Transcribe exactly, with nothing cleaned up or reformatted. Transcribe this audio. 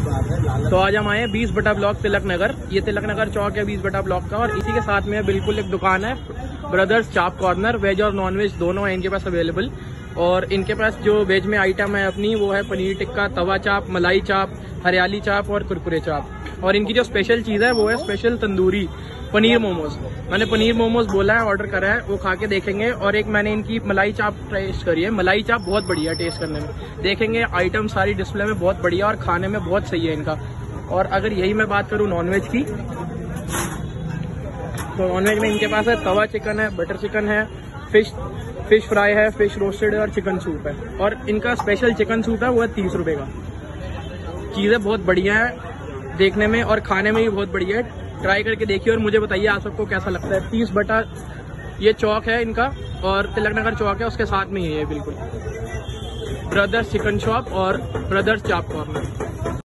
तो आज हम आए बीस बटा ब्लॉक तिलक नगर। ये तिलक नगर चौक है बीस बटा ब्लॉक का, और इसी के साथ में बिल्कुल एक दुकान है ब्रदर्स चाप कॉर्नर। वेज और नॉन वेज दोनों है इनके पास अवेलेबल। और इनके पास जो वेज में आइटम है अपनी, वो है पनीर टिक्का, तवा चाप, मलाई चाप, हरियाली चाप और कुरकुरे चाप। और इनकी जो स्पेशल चीज़ है वो है स्पेशल तंदूरी पनीर मोमोज। मैंने पनीर मोमोज बोला है, ऑर्डर करा है, वो खा के देखेंगे। और एक मैंने इनकी मलाई चाप टेस्ट करी है, मलाई चाप बहुत बढ़िया है टेस्ट करने में। देखेंगे आइटम सारी डिस्प्ले में बहुत बढ़िया और खाने में बहुत सही है इनका। और अगर यही मैं बात करूँ नॉनवेज की, तो नॉनवेज में इनके पास है तवा चिकन है, बटर चिकन है, फिश फिश फ्राई है, फिश रोस्टेड है और चिकन सूप है। और इनका स्पेशल चिकन सूप है, वो है तीस रुपए का। चीज़ें बहुत बढ़िया है देखने में और खाने में भी बहुत बढ़िया है। ट्राई करके देखिए और मुझे बताइए आप सबको कैसा लगता है। तीस बटा ये चौक है इनका, और तिलक नगर चौक है उसके साथ में ही है बिल्कुल, ब्रदर्स चिकन शॉप और ब्रदर्स चाप कॉर्नर।